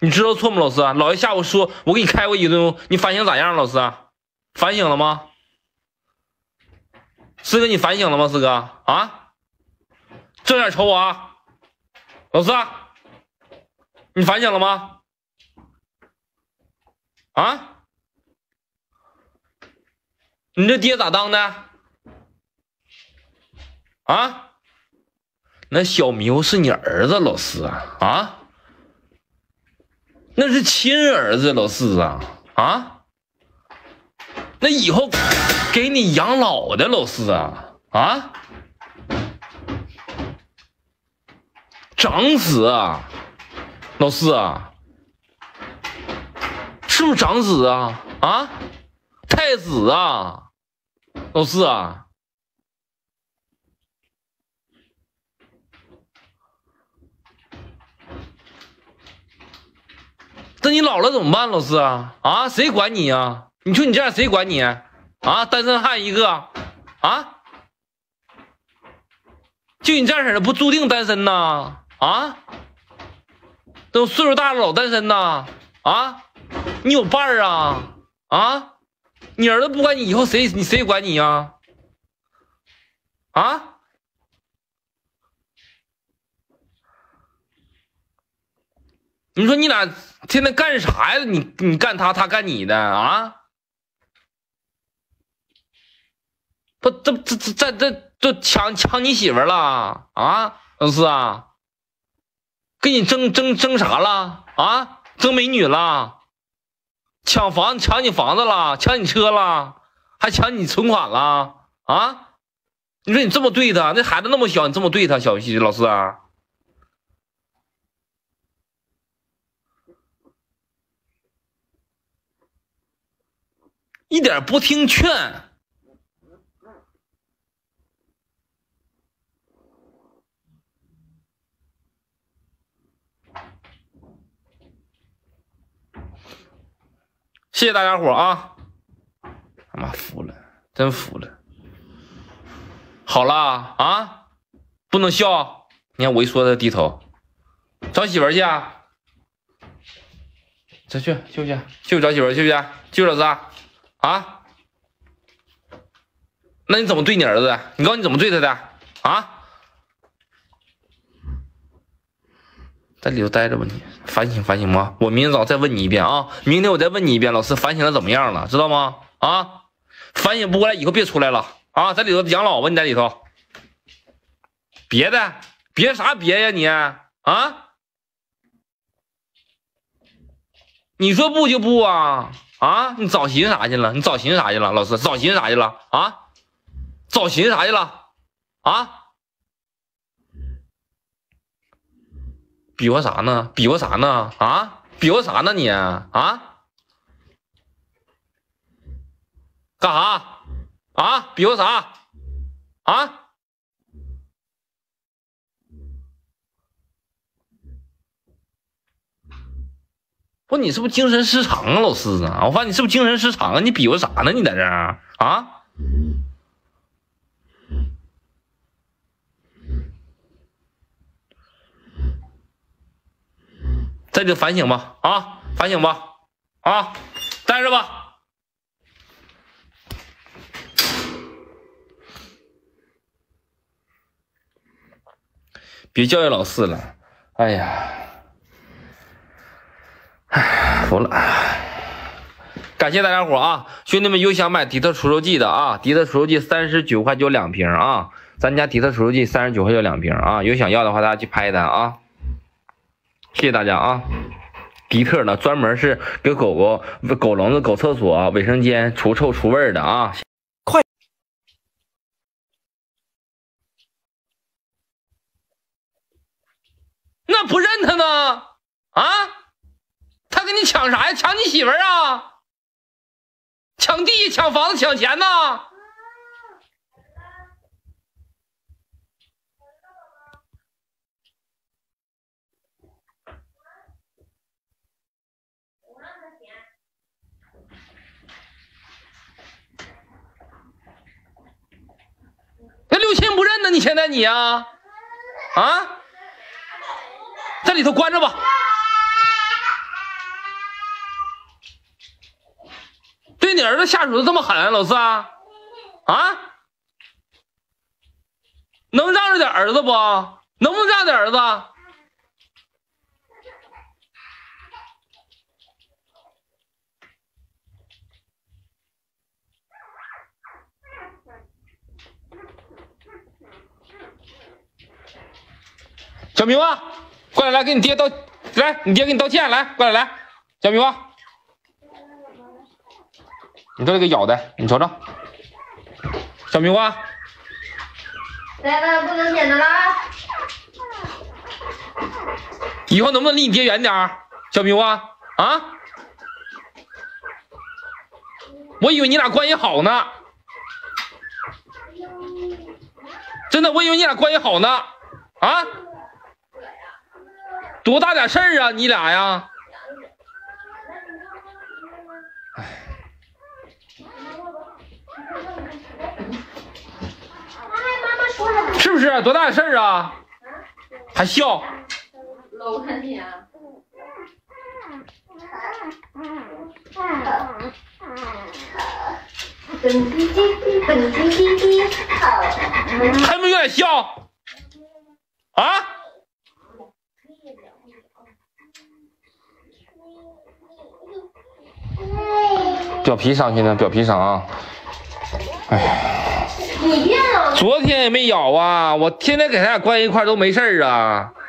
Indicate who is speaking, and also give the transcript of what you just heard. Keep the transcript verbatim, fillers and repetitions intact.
Speaker 1: 你知道错吗，老师？老爷下午说我给你开过一顿，你反省咋样，老师？反省了吗？四哥，你反省了吗？四哥啊，正眼瞅我啊，老师，你反省了吗？啊，你这爹咋当的？啊，那小迷糊是你儿子，老师啊啊，那是亲儿子，老师啊啊，那以后给你养老的，老师啊啊，长子啊，老师啊，是不是长子啊啊，太子啊，老师啊。那你老了怎么办，老师啊？啊，谁管你呀？你说你这样谁管你啊？单身汉一个啊，就你这样式的，不注定单身呐？啊，都岁数大了老单身呐？啊，你有伴儿啊？啊，你儿子不管你，以后谁你谁管你呀？啊？你说你俩天天干啥呀？你你干他，他干你的啊？不，这这这这这这抢抢你媳妇了啊？老师啊，跟你争争争啥了啊？争美女了？抢房抢你房子了？抢你车了？还抢你存款了啊？你说你这么对他，那孩子那么小，你这么对他，小老师啊？一点不听劝，谢谢大家伙啊！他妈服了，真服了。好了啊，不能笑。你看我一说他低头，找媳妇去啊？再去去不去？去不找媳妇去不去？去不老师啊？啊？那你怎么对你儿子的？你告诉你怎么对他的啊？在里头待着吧，你反省反省吗？我明天早上再问你一遍啊！明天我再问你一遍，老师反省的怎么样了？知道吗？啊？反省不过来，以后别出来了啊！在里头养老吧，你在里头。别的别啥别呀你啊？你说不就不啊？啊，你找寻啥去了？你找寻啥去了？老师找寻啥去了？啊，找寻啥去了？啊，比划啥呢？比划啥呢？啊，比划啥呢你？啊，干啥？啊，比划啥？啊？不，你是不是精神失常啊，老师啊？我发现你是不是精神失常啊？你比划啥呢？你在这儿啊？在这反省吧，啊，反省吧，啊，待着吧。别教育老师了，哎呀。唉，服了。感谢大家伙啊，兄弟们有想买迪特除臭剂的啊，迪特除臭剂三十九块九两瓶啊，咱家迪特除臭剂三十九块九两瓶啊，有想要的话大家去拍单啊，谢谢大家啊。迪特呢，专门是给狗狗、狗笼子、狗厕所、卫生间除臭除味的啊。快！那不认他呢？啊？他跟你抢啥呀？抢你媳妇儿啊？抢地、抢房子、抢钱呢？那六亲不认呢？你现在你呀？啊？在里头关着吧。 对你儿子下手的这么狠，老四啊？啊？能让着点儿子不？能不能让点儿子？小明啊，过来来，给你爹道，来，你爹给你道歉，来，过来来，小明啊，你这个咬的，你瞅瞅，小明啊，
Speaker 2: 来了，不能捡的啦。
Speaker 1: 以后能不能离你爹远点儿，小明啊？啊？我以为你俩关系好呢，真的，我以为你俩关系好呢，啊？多大点事儿啊，你俩呀？哎，
Speaker 2: 妈妈说了，
Speaker 1: 是不是多大点事儿啊？还笑？
Speaker 2: 搂着你啊！蹦迪滴滴，蹦迪滴滴，
Speaker 1: 还没有点笑？啊？表皮伤，现在表皮伤啊！哎呀，
Speaker 2: 你变了。
Speaker 1: 昨天也没咬啊，我天天给他俩关一块都没事儿啊。